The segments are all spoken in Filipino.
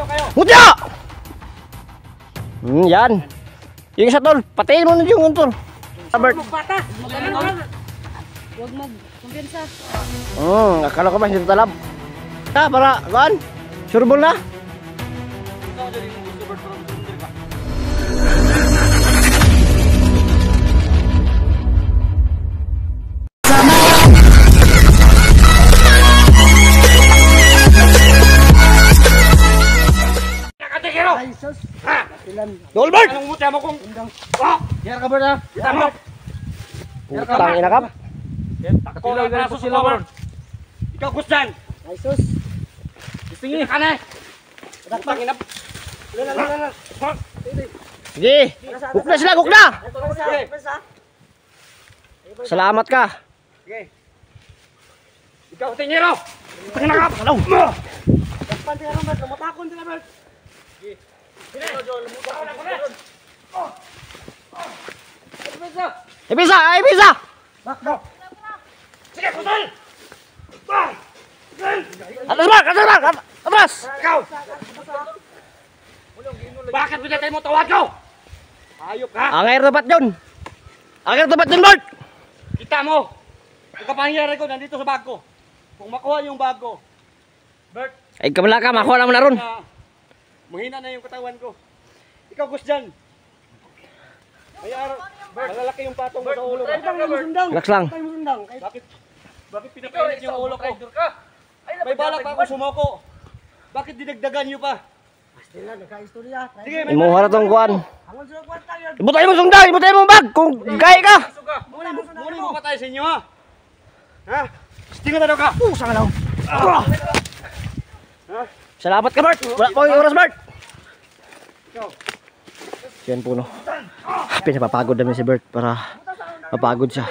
Mutya! Yan. Yung isa tol, patayin mo na yung tol. Albert. Huwag mag-kumpensa. Akala ko ba hindi talab. Para, kan? Sureball na? Dolbert! Anong mutya mo kung... Yan ka ba na? Yan mo! Utang inakap. Ako lang braso sa lawar. Ikaw kusdan! Ay sus. Tingin ka na! Utang inap! Sige! Gukna sila, gukna! Salamat ka. Sige. Ikaw tingiro! Utang inakap! Alaw! Dakpan din naman, lumatakon din naman. Ibisa! Ibisa! Sige, kusal! Atas Mark! Atas Mark! Atas! Ikaw! Bakit pinatay mo tawad ko? Ayop ka! Angay tapat yun! Angay tapat yun, Bart! Kita mo! Ang kapangyari ko nandito sa bag ko. Kung makuha yung bag ko, Bert, Ay, kamala ka, makuha naman na ron. mahina na yung katawan ko. Ikaw, Gusjan. Malalaki yung patong mo sa ulo. Relax lang. Bakit pinapainit yung ulo ko? May balak pa ako sumoko. Bakit dinagdagan nyo pa? Sige, may Imuha na tong kuhan. Ibutay mo sungday! Ibutay mo bag! Kung gaya ka! muli mo patay sa inyo, ha? Ha? Stingan na daw ka! Saan ka Salamat ka, Bart! Wala pa yung oras, Bart! Yan po, no? Pinapapagod namin si Bert para mapagod siya.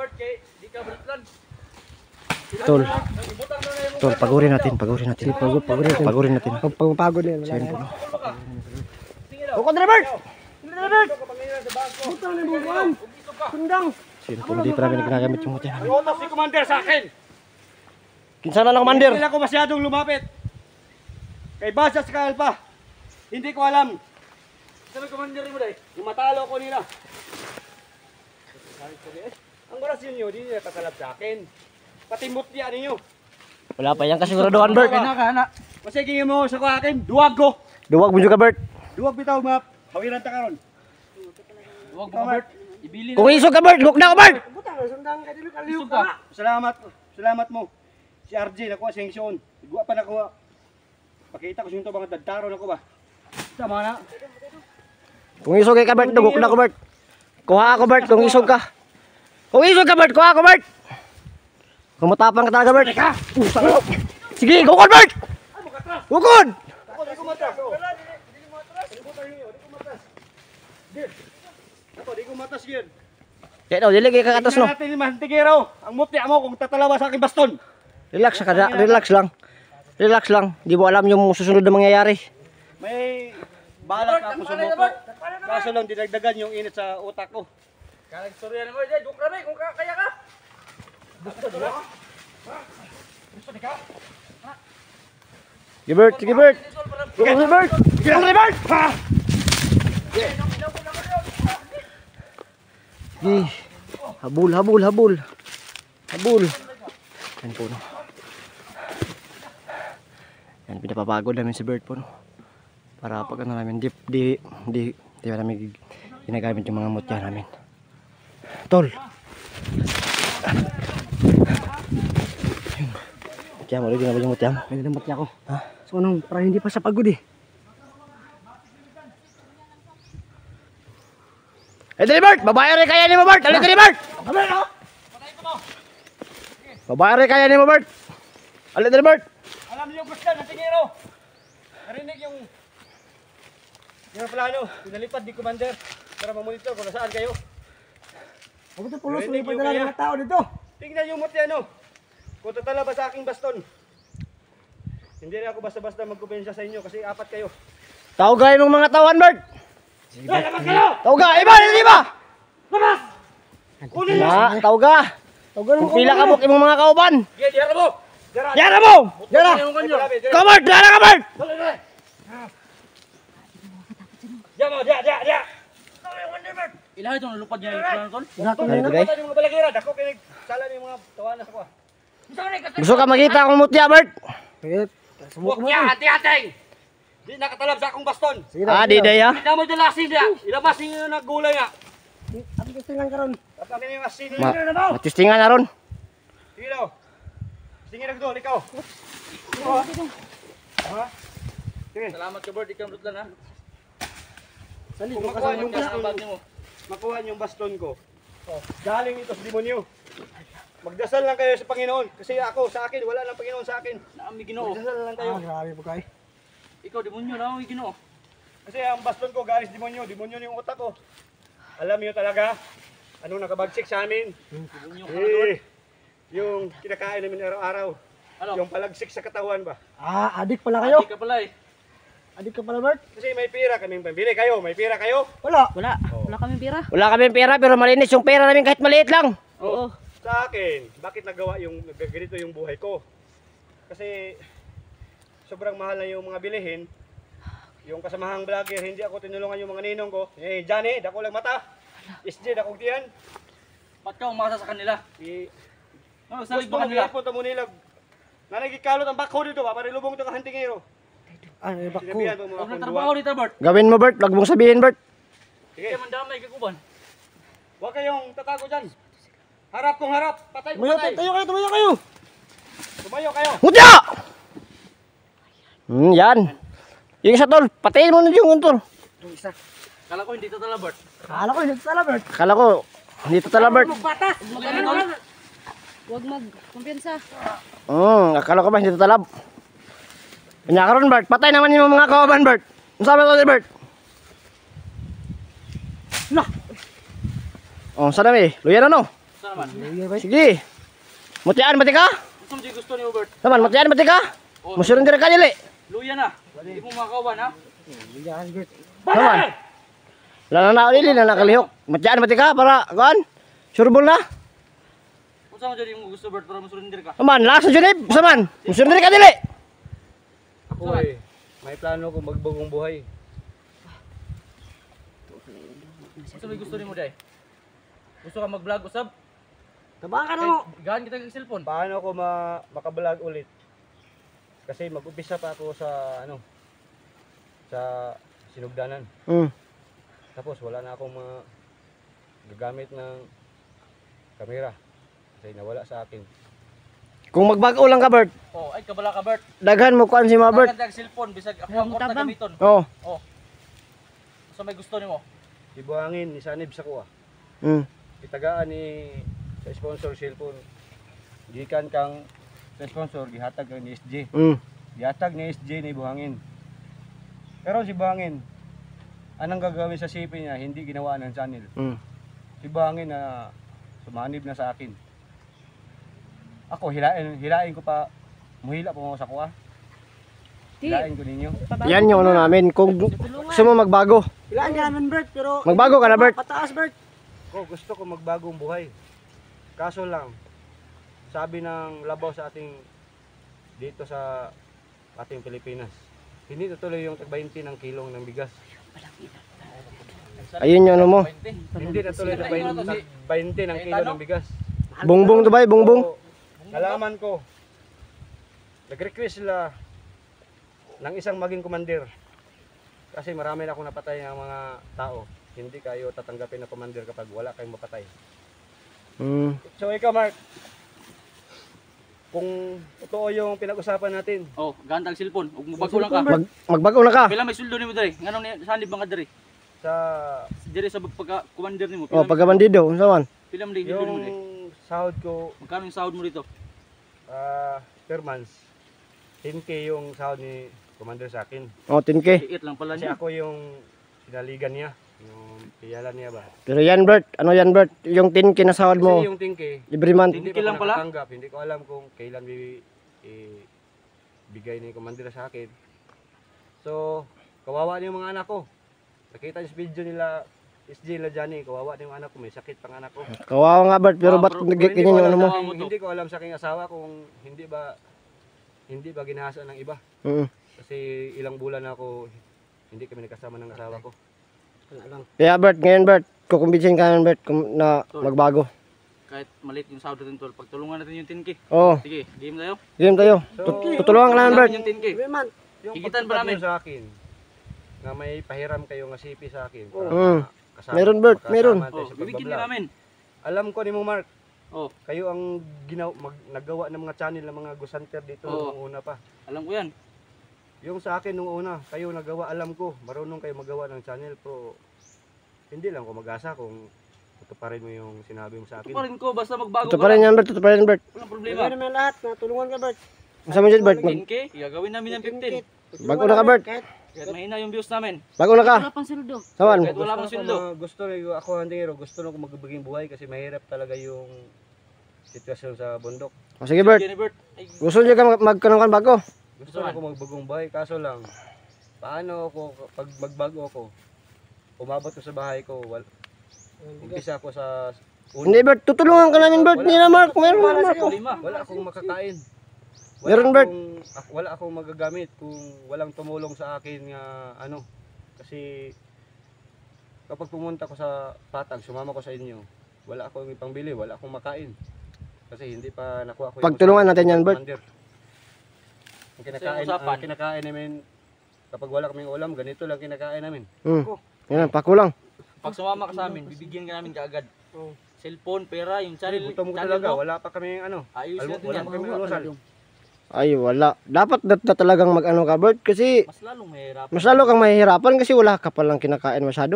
Tol. Tol, pagurin natin. Pagurin natin. Pagurin natin. Pagpapagod yan. Yan po, no? Bukod na, Bert! Butang na buwan. Sundang. Yan po, hindi pa namin ginagamit yung mutya namin. Utos si Commander sa akin! Kinsa na lang, Commander? Hindi ako masyadong lumapit. Kay Basas ka, Alpha. Hindi ko alam. Sabi Commander mo dahil, yung matalo ko nila. Ang oras ninyo, di nila kasalap sa akin. Pati mutya ninyo. Wala pa yan kasiguraduhan, Bert. Masigingin mo sa akin, duwag ko. Duwag mo juga, Bert. Duwag bitaw, map. Hawiran ta karon. Duwag mo, Bert. Ibili Kung isog ka, Bert, gukna ka, Bert! Butang na sundang. Kaya dili kaliw ka. Salamat mo. Si RJ nakuha sensyon. Igwa pa nakuha. Pakita ko sa inyo mga dadtaro na ko ba. Tama na. Kung isog ka, Bert, gukna ko, Bert. Kuha ako, Bert, kung isog ka. Kung isog ka, Bert, kuha ako, Bert. Kung matapang ka talaga, Bert. Sige, gukod, Bert! Gukod! Ako, di ko matas. Ako, di ko matas yun. Kaya daw, diligay ka atas, no? Tingnan natin yung mantigiraw. Ang mutya mo kung tatalawa sa aking baston. Relax ka, relax lang. Relax lang. Di mo alam yung susunod na mangyayari. May balak ako sumuko. Kaso lang dinagdagan yung init sa utak ko. Kalag-storya naman, Jay. Dukra na kung kaya ka. Sige, Bert, sige, Bert. Sige, Bert. Sige, Bert. Sige. Habul, habul, habul. Habul. Yan po, no? Yan, pinapapagod namin si Bert po, no? Para pag ano namin, di namin ginagamit yung mga mutya namin. Tol! Mutya mo, ulit ginagawa yung mutya mo. Pwede na mutya ko. Ha? So anong, para hindi pa sa pagod eh. Eh, dali, Bert! Babae rin kaya ni mo, Bert! Dali, Bert! Babae rin kaya ni mo, Bert! Dali, Bert! Alam niyo, Gustan, ang tingiro. Narinig yung plano. Pinalipad ni Commander para mamonitor kung nasaan kayo. Huwag ito pulos, may padala ng mga tao dito. Tingnan yung mutya, no? Kung tatala ba sa aking baston. Hindi rin ako basta-basta magkumpensya sa inyo kasi apat kayo. Taugay mong mga tawan, Bert! Labas kayo! Tauga! Iba! Iba! Labas! Kunin mo! Na, tauga! Kung pila ka buk imong mga kauban! Sige, diara mo! Yara mo! Yara! Ka, Bert! Yara ka, Bert! mo, dia. Ilahay itong lupad niya yung kon. Gato Ano na. ito, guys? Patay yung mga balagira, dako kinig sala ni mga tawanan sa ko. Gusto ka makita akong mutya, Bert? Wait. Sumuk mo. Mukya, hati-hati. Di nakatalab sa akong baston. Sige na. Ah, di daya. Hindi mo dalasin dia. Ilabas niyo yung naggulay nga. Ang gusto lang karon. At kami yung asin. Matistingan na ron. Sige daw. Sige na doon, ikaw. Ha? Sige. Salamat ka Bert, ikaw lang ha. Sali Kung ko makuha kasi. yung baston, mo. makuha yung baston ko. Galing ito sa demonyo. Magdasal lang kayo sa Panginoon. Kasi ako, sa akin, wala lang Panginoon sa akin. Naami Ginoo. Magdasal lang kayo. Grabe po kayo. Ikaw demonyo na ang Ginoo. Kasi ang baston ko galing sa demonyo. Demonyo yung utak ko. Alam niyo talaga, anong nakabagsik sa amin? Demonyo ka na Lord. Yung kinakain namin araw-araw. Ano? Yung palagsik sa katawan ba? Adik pala kayo. Adi ka pala eh. Adik ka pala, Bert. Kasi may pira kaming pambili kayo. May pira kayo. Wala. Wala. Wala kami pira. Wala kami pera, pero malinis yung pera namin kahit maliit lang. Oo. Sa akin, bakit ganito yung buhay ko? Kasi sobrang mahal na yung mga bilihin. Yung kasamahang vlogger, hindi ako tinulungan yung mga ninong ko. Eh, Johnny, dako lang mata. SJ, dakong tiyan. Ba't ka umasa sa kanila? Ano, salig Gusto ba mo kanila? gihapon ta mo nilag. Nanagikalot ang bakho dito ba? Para lubong ito kahantingero. Ay, bako. Sinabihan mo mga Huwag na kundwa. trabaho dito Bert. Gawin mo, Bert. Wag mong sabihin, Bert. Sige, Kaya mandamay ka kuban. huwag kayong tatago dyan. Harap kung harap. Patay kung Tumayo patay. kayo. Tumayo kayo. Mutya! Yan. Yung isa, tol. Patayin mo na yung tol. Yung isa. Kala ko hindi totala Bert. Kala ko yun sala, Bert. Akala ko, hindi totala, Bert. Huwag mag-kumpiyansa. Akala ko ba hindi tatalab? Kanya ka ron, Bert. Patay naman yung mga kawaban, Bert. Ang sabi ko, Bert. Lah. Saan namin? Luya na, no? Saan naman? Sige. Mutiaan, mati ka? Gusto mo gusto niyo Bert? Naman, mutiaan, mati ka? Musurin dire ka, dili. Luya na. Hindi mo makawan ha. Yan, Bert. Naman. Wala na ako, dili na nakalihok. Mutiaan, mati ka para, kuhan? Surbol na. Kung saan mo dyan yung gusto Bert para masurrender ka? Naman, lakas sa Junib. Saman, musurin dire ka, dili. Ako eh, may plano ko magbagong buhay. Gusto mo day? Gusto ka mag-vlog usab? Tabaan ka na mo. Gahan kita ng cellphone. Paano ako makabalag ulit? Kasi mag-umpisa pa ako sa sa sinugdanan. Tapos wala na akong gagamit ng kamera. Kasi nawala sa akin. Kung magbago lang ka, Bert, Oh, ay kabala ka Bert. daghan mo kuhan si mga Bert. Kaganda ang cellphone bisag ako ang korta tabang. gamiton. Oo. So may gusto nimo? Ibuhangin ni Sanib sa kuha. Itagaan ni sa sponsor cellphone. Gikan kang sa sponsor gihatag kang ni SJ. Gihatag ni SJ ni Buhangin. Pero si Buhangin, anong gagawin sa CP niya, hindi ginawa ng channel. Si Buhangin na sumanib na sa akin. Ako, hilain ko pa, muhila pa mo sa kuha. Hilain ko ninyo. Yan yung ano namin. Kung gusto mo magbago, Ilaan ka namin, Bert. Pero magbago ka na, Bert. pataas, Bert. Gusto ko magbagong buhay. Kaso lang, sabi ng labaw sa dito sa ating Pilipinas, hindi tutuloy yung tag-20 ng kilong ng bigas. Ayun yung ano mo. Hindi natuloy sa 20 ng kilo ng bigas. Bongbong Dubai, bongbong. So, nalaman ko, nag-request sila ng isang maging commander. Kasi marami na akong napatay ng mga tao. Hindi kayo tatanggapin na commander kapag wala kayong mapatay. So ikaw Mark, kung totoo yung pinag-usapan natin, Oh, ganda ang cellphone. Ug mabago lang ka. Magbago na ka. Pila may suldo nimo diri? Nganong ni sanib mga diri? sa Diri sa pagka commander nimo. Oh, pagkabandido, saman. Pila man suldo nimo yung diri? sahod ko Magkano yung sahod mo dito? per month, 10K yung sahod ni commander sa akin. Oh, 10K. Iit lang pala Kasi niya. ako yung sinaligan niya, yung piyalan niya ba. Pero yan, Bert. Ano yan, Bert? Yung 10K na sahod mo, Kasi yung 10K, every month. hindi 10K pa lang ako pala? nakatanggap. Hindi ko alam kung kailan bigay ni commander sa akin. So, kawawa na yung mga anak ko. Nakita niyo sa video nila, SJ nila Johnny, kawawa na yung anak ko. May sakit pang anak ko. Kawawa nga, Bert. Pero ba't Pero ganyan yung ano mo? Hindi ko alam sa aking asawa kung hindi ba ginahasa ng iba. Mm. Kasi ilang bulan na ako hindi kami nagkasama ng asawa ko. Wala lang. Kaya Bert, ngayon Bert, kukumbinsin ka namin Bert na magbago. Kahit maliit yung sahod natin tol, pagtulungan natin yung 10K. Oo, Sige, game tayo. game tayo. Tutulungan ka namin Bert. Yung 10K. Sabi man. Yung Higitan pa pagtupad namin. nyo sa akin, na may pahiram kayo nga sipi sa akin. para makasama- Meron, Bert, makasama meron. tayo Oh, sa bibigyan pagbablog. ka namin. Alam ko ni mo Mark, Oh, kayo ang naggawa ng mga channel ng mga gusanter dito Oo. nung una pa. alam ko yan. Yung sa akin nung una, kayo nagawa, alam ko, marunong kayo magawa ng channel, pero hindi lang ko mag-asa kung tutuparin mo yung sinabi mo sa Ito akin. pa rin ko, basta magbago Ito ka pa rin lang. yan Bert, ito pa rin Bert. Walang Gawin problema. naman lahat. Natulungan ka, Bert. Masama dyan Bert, 10K, gagawin namin ng 15. bago na ka Bert. Kahit mahina yung views namin. Bago na ka. Wala pang sweldo. Saman. Kahit wala pang sweldo. Gusto rin ako handingero, gusto rin ako magbaging buhay kasi mahirap talaga yung sitwasyon sa bundok. O sige Bert, Jenny Bert. Ay, gusto niyo ka magkanong bago? Gusto rin ako magbagong buhay, kaso lang, paano ako, pag magbago ako, umabot ko sa bahay ko, umpisa ako sa Hindi Bert, tutulungan ka namin Bert. Hindi na Mark, meron na Mark. lima. wala akong makakain. Meron, Bert. Wala akong magagamit kung walang tumulong sa akin nga ano. Kasi kapag pumunta ko sa Patag, sumama ko sa inyo, wala akong ipambili, wala akong makain. Kasi hindi pa nakuha ko Pagtulungan natin yan, Bert. Commander. Ang Sa usapan. kinakain namin, kapag wala kaming ulam, ganito lang kinakain namin. Yan, pakulang. Pag sumama ka sa amin, bibigyan ka namin kaagad. Oo. Cellphone, pera, yung channel. Gutom ko channel talaga, mo. wala pa kaming ano. Ayusin natin Wala yan. pa kaming alusal. Ay, wala. Dapat na talagang mag-ano ka Bert kasi Mas lalong mahirap. mas lalo kang mahihirapan kasi wala ka palang kinakain masyado.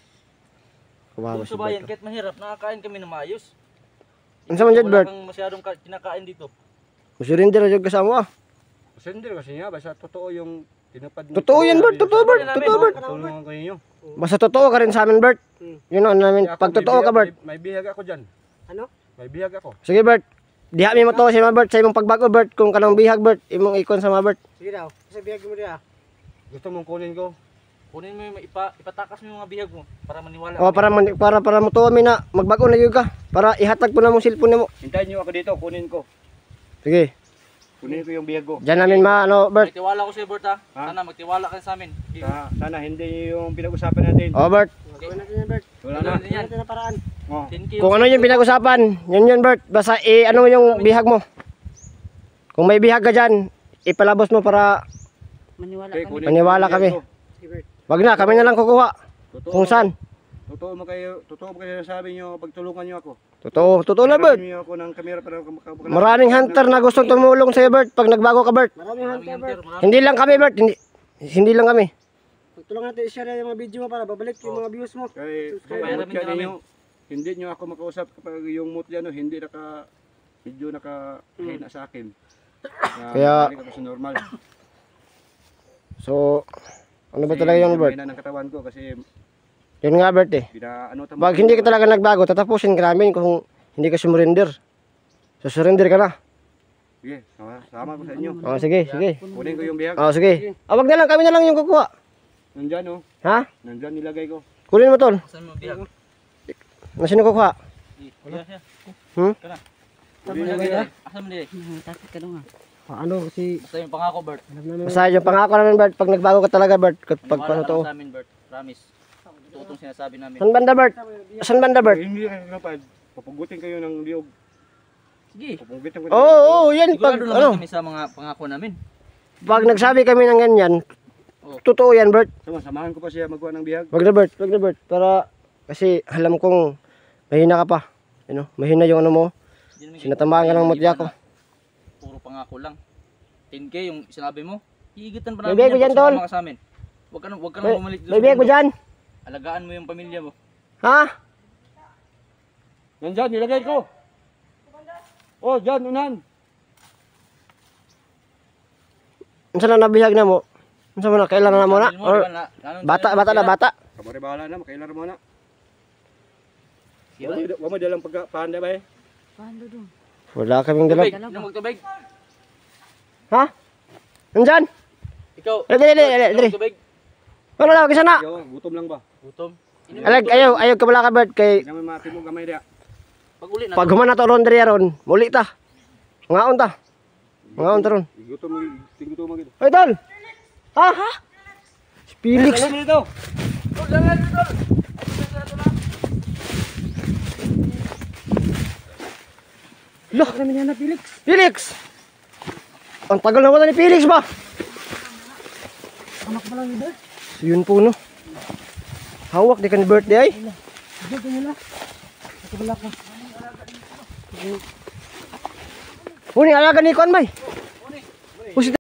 Kawawa Kung si sa bayan, Bert. kahit mahirap, nakakain kami na maayos. Ano sa man dyan, Wala Bert? kang masyadong kinakain dito. Masurinder yung kasama ah. Sender kasi nga, basta totoo yung tinupad. Totoo yan, Bert. Totoo, Bert. Totoo, Bert. Tulungan ko ninyo. Basta totoo ka rin sa amin, Bert. Yun ang namin. Kaya ako, Pag may totoo ka, bihag- Bert. May bihag ako dyan. Ano? May bihag ako. Sige, Bert. Diha mi mo to si Bert sa imong pagbago, Bert. Kung kanang bihag, Bert. Imong ikon sa mga Bert. Sige daw. Kasi biyag mo diya. Gusto mong kunin ko? Kunin mo yung ipatakas mo yung mga bihag mo para maniwala. O, kami. para mo to mi na magbago na yun ka. Para ihatag po na mong cellphone mo. Hintayin niyo ako dito, kunin ko. Sige. Kunin ko yung bihag ko. Diyan namin ano, Bert. May tiwala ko sa'yo, Bert, ha? Ha? Sana magtiwala ka sa amin. Okay. Sana hindi yung pinag-usapan natin. O, Bert. Gawin natin yan, Bert. Wala Gawin na. natin yan. Gawin natin na paraan. Oh. 10K Kung ano yung pinag-usapan, yun Bert. Basta ano yung bihag mo. Kung may bihag ka dyan, ipalabos mo para Maniwala Okay, kami. kunin Maniwala ko yung kami. bihag ko. Sige, Bert. wag na, kami na lang kukuha. Totoo, Kung saan. Totoo mo kayo sabi niyo, pagtulungan niyo ako. Totoo na Bert. Hiramin niyo ako ng kamera para Maraming hunter na gustong tumulong sa'yo Bert pag nagbago ka Bert. Maraming hunter, Bert. Hindi lang kami Bert, hindi lang kami. Pagtulungan natin i-share yung mga video mo para babalik yung mga views mo. Kaya Bayaran mutya namin. ninyo, hindi niyo ako makausap kapag yung mutya no, hindi medyo nakahina sa akin. Kaya- balik ako sa normal. So, ano ba talaga yun Bert? Mahina ng katawan ko kasi Yun nga Bert eh. ano Pag hindi ka talaga nagbago, tatapusin ka namin kung hindi ka sumurrender. So surrender ka na. Sige, sama ko sa inyo. O sige. Kunin ko yung bihag. O sige. Wag na lang, kami na lang yung kukuha. Nandyan oh. Ha? Nandyan nilagay ko. Kunin mo tol. Saan mo bihag? Na sino kukuha? Yeah. Hmm? Asan mo di? Takot ka doon nga. Ano kasi Basta yung pangako, Bert. Basta yung pangako namin Bert, pag nagbago ka talaga Bert, pag Maniwala ano ka to. lang sa amin, Bert. Promise. Totoo itong sinasabi namin. San banda Bert? San banda Bert? Hindi kayo kapag papugutin kayo ng liog. Sige. Papugutin ko. Oo, yan pag Sigurado naman ano, kami sa mga pangako namin. pag nagsabi kami ng ganyan, totoo yan Bert. Samahan ko pa siya magawa ng bihag. Wag na Bert, para kasi alam kong mahina ka pa. Mahina yung ano mo. Hindi namin Sinatamaan ka ng mutya ko. Puro pangako lang. 10K yung sinabi mo. Higitan pa May namin biyag mo dyan, pag tol. sumama ka sa amin. Huwag ka nang bumalik doon May biyag mo bundok. dyan? Alagaan mo yung pamilya mo. Ha? Nandyan, nilagay ko. Oh, dyan, unan. Unsa na nabihag na mo? Unsa mo na kailangan na mo na? Channel mo, Or di ba, ganun bata channel mo, na kailan? bata. Kabari bahala na, makailar mo na. Diba? Huwag mo dalang pagpahanda ba eh. Paano doon? Wala kaming Tubig, dala. inom magtubig. Ha? Nandyan? Ikaw, Dali. tubig. Wala lang, kisa na. Yo, gutom lang ba? Gutom. Inom Ayaw ka pala ka Bert kay Hindi naman matimog gamay dia. Pag uli na. pag human na to laundry ron, muli ta. Ngaon ta. Ngaon ta ron. Gutom mo gitu. Hoy tol. Ha? Si Felix. Dito. Loh, kami na Felix. Felix! Ang tagal na wala ni Felix ba? Anak pa lang ni Bert. So, yun po no. Hawak di ka ni birthday ay. Dito nila. Ito pala ka. Puni alaga ni Kon bay.